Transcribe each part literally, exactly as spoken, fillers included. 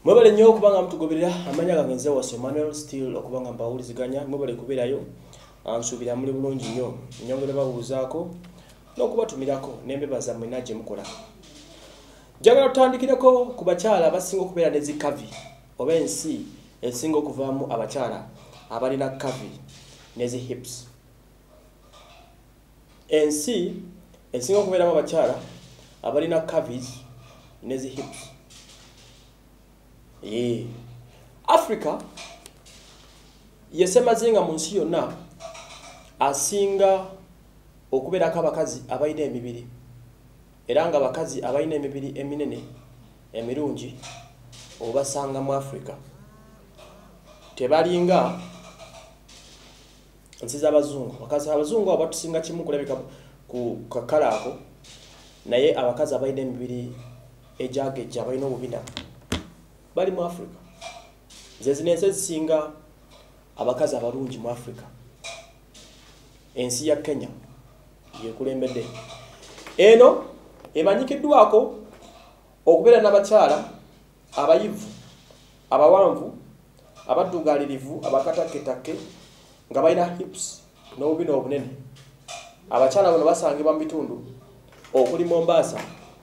Mwebale nnyo okubanga mutugoberera amanya gange nze Waso Manuel still okubanga mbawuliziganya mwebale kuberayo ansubira muri bulungi nnyo nyongere babuuzaako n'okubatumirako n'embeba zammwe najje mukola. Njagala tutandikireko ku bakyala abasinga okubeera ne zikavi oba ensi esinga okuvaamu abakyala abalina kavi ne zi hips. Ensi esinga okubeeramu abakyala abalina kavis ne zi hips. Yeah. Africa yesemazinga mu nsi yonna asinga okubeerako abakazi abalina emibiri era nga abakazi abalina emibiri eminene emirungi obasanga mu Africa tebalinga nsi z'abazungu. Abakazi abazungu abatusinga kimu kulabika ku kakala ako naye abakazi abalina emibiri ejagejja abalina obubina bali mu Africa. Ze zinense zisinga abakazi abalungi mu Africa. Ensi ya Kenya yekulembedde. Eno emanyikiddwako okubeera n'abakyala abayivu, abawanvu, abaddugalirivu, abakataketake nga balina hips n'obubina obunene. Abakyala bano basangibwa mu bitundu okuli Mombasa,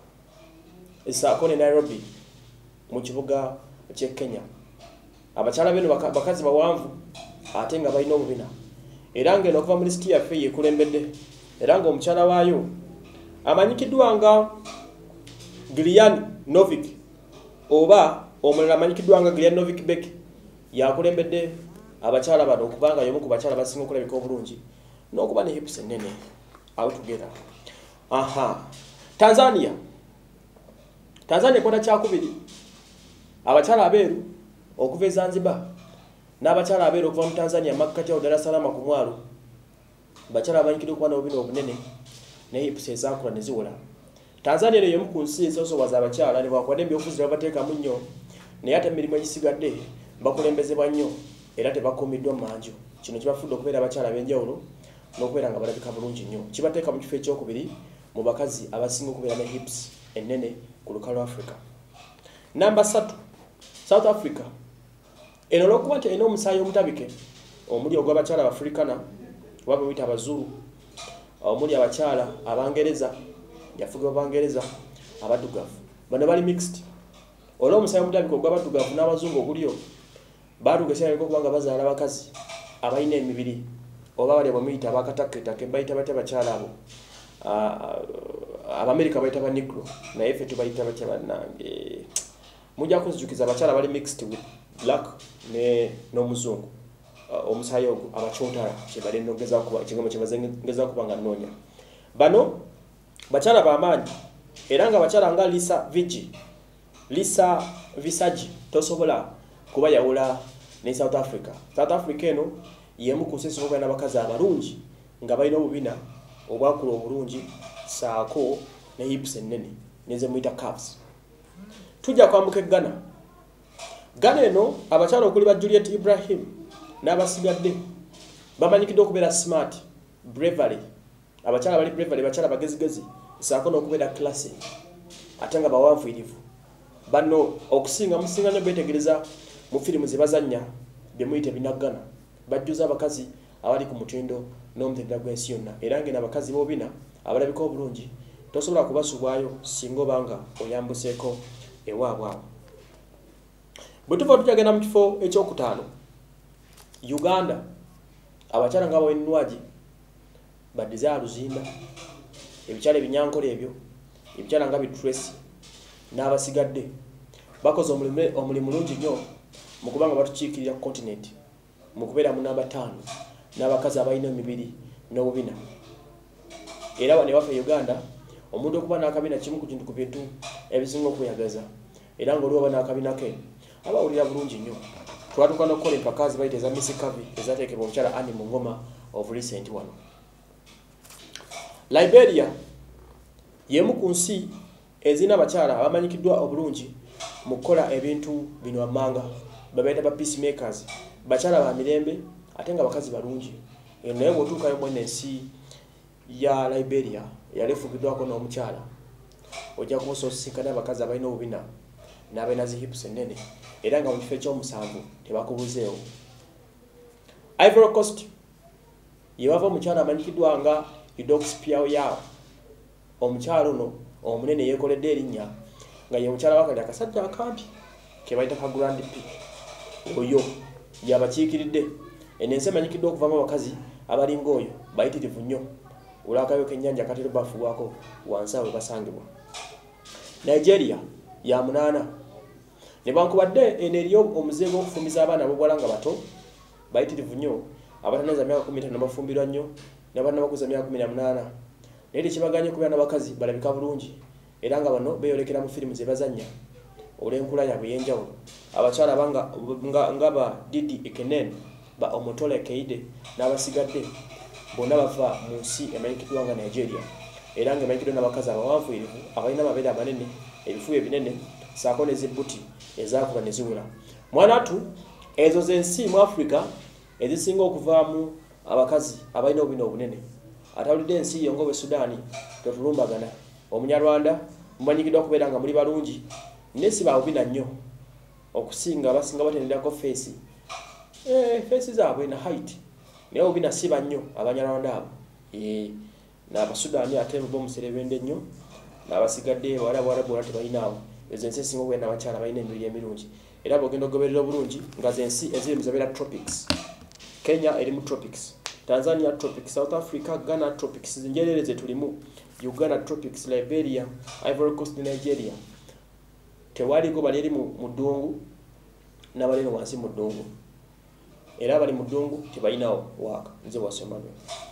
esaako ne Nairobi mu kibuga kye Kenya. Abakyala beno bakazi bawanvu ate nga balina obubina. Era ngeno okuva mu lisiti yaffe yekulembedde. Era nga omukyala waayo amanyikiddwa nga Gillian Novick oba omulala amanyikiddwa nga Gillian Novick Beck yakulembedde abakyala bano okubanga y'omu ku bakyala basinga okulabika obulungi n'okuba ne hips ennene out together. Aha. Tanzania. Tanzania kwata kyakubiri. Abakyala abeeru okuva e Zanzibar n'abakyala abeeru okuva mu Tanzania Makkati ya Dar es Salaam ku mwalo bakyala abanyikiddwa okuba n'obubina obunene ne hips ezakula ne ziwola. Tanzania eno y'omu ku nsi ezoosowaza abakyala ne bwakwadde ebyokuzira bateekamu nnyo naye ate emirimu egisigadde bakulembezebwa nnyo era tebakuumiddwa mu manju. Kino kibafudde okubeera abakyala ab'enjawulo n'okubeera nga balabika bulungi nnyo. Kibateeka mu kifo ekyokubiri mu bakazi abasinga okubeera ne hips ennene ku lukalu Africa. Namba satu, South Africa. Eno olw'okuba nti erina omusaayi omutabike omuli ogw'abakyala Abafrikana oba bwe Abazulu, omuli abakyala Abangereza, yafugibwa Abangereza, abaddugavu. Bano bali mixed. Olw'omusaayi omutabike ogw'abaddugavu n'abazungu oguliyo baalugesa okuba nga bazaala abakazi abalina emibiri oba bali bamuyita abakataketake bayita bate bakyala abo. Abamerika bayita ba Negro naye ffe tubayita batya bannange. Mujja kuzijukiza abakyala bali mixed with black ne n'omuzungu. Uh, omusaayi ogwo abachontara kyebali nogeza kuba ekigambo kyebazengeza kuba nga nnoonya. Bano bakyala b'amaanyi era nga bakyala nga Lisa Vigi, Lisa Visagi tosobola kuba yawula ne South Africa. South Africa eno yemu ku nsi esobola n'abakazi abalungi nga balina obubina obwakula obulungi saako ne hips ennene neze muyita calves. Tujja kwambuka Ghana. Ghana eno abakyala okuli ba Juliet Ibrahim n'abasigadde bamanyikiddwa okubeera smart, bravery. Abakyala bali bravery, bakyala bagezigezi saako n'okubeera classy ate nga bawanvuyirivu. Bano okusinga musinga nnyo beetegereza mu firimu ze bazannya bye muyita ebinaggana bajjuza abakazi abali ku mutindo n'omutendera gw'ensi yonna era ng'eno abakazi b'obubina abalabika obulungi tosobola kubasubwayo singa obanga oyambuseeko ewaabwe awo. Bwe tuva tujagenda mu kifo ekyokutaano, Uganda, abakyala nga Bawenwaji, Badizaa Luzinda, ebikyala ebinyankole ebyo, ebikyala nga Bitresi n'abasigadde bakoze omulimu omulimu mulungi nnyo mu kuba nga batukiikirira continent mu kubeera mu namba ttaano n'abakazi abalina emibiri n'obubina. Era wano ewaffe Uganda omuntu okuba n'akabina kimu ku kintu ku bintu ebisinga okweyagaza era ng'oliwo n'akabina ke abawulira bulungi nnyo. Twatuuka n'okukola empakazi bayita eza Miss Kavi ezateekebwa omukyala Annie mu ngoma of recent wano. Liberia y'emu ku nsi ezina abakyala abamanyikiddwa obulungi mu kukola ebintu bino wammanga babayita ba peacemakers, bakyala ba mirembe ate nga bakazi balungi. Eno naye bw'otuukayo mwene ensi ya Liberia yalefugiddwako n'omukyala ojja kuba osisinkana abakazi abalina obubina n'abalina zi hips ennene era nga mu kifo ekyomusanvu tebakubuzeewo. Ivory Coast ye bava omukyala amanyikiddwa nga Eudox Piaoyao. Omukyala ono omunene yeekoledde erinnya nga ye mukyala wakali akasajja akampi ke bayita ka Grand Prix. Oyo yabakiikiridde enensi emanyikiddwa okuvaamu abakazi abalinga oyo bayitirivu nnyo olw'akayo k'ennyanja katera bafuwako wansi awo basangibwa. Nigeria ya munaana nebankubadde eno eriyo omuze gw'okufumiza abaana ab'obuwala nga bato bayitirivu nnyo abataneza myaka kumi n'etaano bafumbirwa nnyo n'abaana bakuza myaka kumi na munaana naye tekibaganye kubeera n'abakazi balabika bulungi era nga bano beeyolekera mu firimu ze bazannya olw'enkula yaabwe ey'enjawulo. Abakyala abanga nga, nga ba Didi Ekenen ba Omotole Keide n'abasigadde bonna bava mu nsi emanyikiddwa nga Nigeria era nga emanyikiddwa n'abakazi abawanvuyirivu abalina amabeere amanene ebifuba ebinene saako n'ezibbuti ezaakuba ne ziwula. Mwanatu ezo z'ensi mu Africa ezisinga okuvaamu abakazi abalina obubina obunene. Atawulidde ensi yo ng'obwe Sudaani totulumbagana. Omunyarwanda mumanyikiddwa okubeera nga muli balungi naye si baabubina nnyo okusinga abasinga batenderako feesi eh, feesi zaabwe na height naye obubina si bannyo abanyarwanda abo eh, n'Abasudaani ate bo muserebende nnyo n'abasigadde bawala bawala bwala tebalinaabo. Ezo ensi esinga okubeera n'abakyala balina emibiri emirungi era bw'ogenda okugoberera obulungi nga z'ensi eziri mu zabeera tropics. Kenya eri mu tropics, Tanzania tropics, South Africa, Ghana tropics, njerere ze tulimu Uganda tropics, Liberia, Ivory Coast, Nigeria. Tewaliko bali eri mu ddungu n'abali wansi mu ddungu era bali mu ddungu tebalinawo waaka nze wasomano.